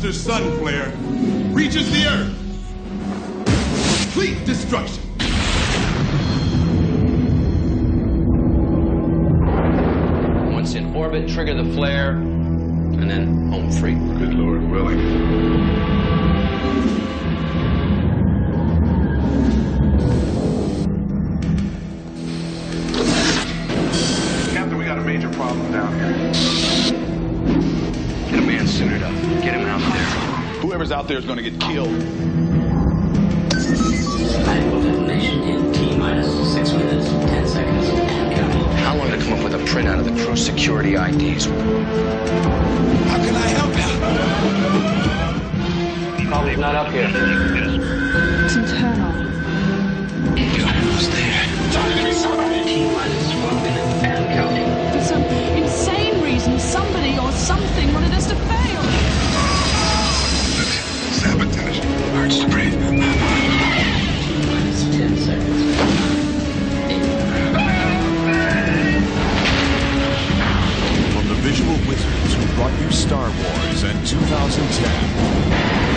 monster sun flare reaches the Earth. Complete destruction. Once in orbit, trigger the flare, and then home free. Good Lord willing. Captain, we got a major problem down here. Get a man suited up. Get him out there. Whoever's out there is going to get killed. Valuable detonation in T-minus 6 minutes, 10 seconds, and counting. I wanted to come up with a printout of the crew's security IDs. How can I help you? Probably not up here. It's internal. You're almost there. T-minus 1 minute, and counting. For some insane reason, somebody or something wanted us to fail. Sabotage. Hurts to breathe. T-minus 10 seconds. 8. From the visual wizards who brought you Star Wars and 2010.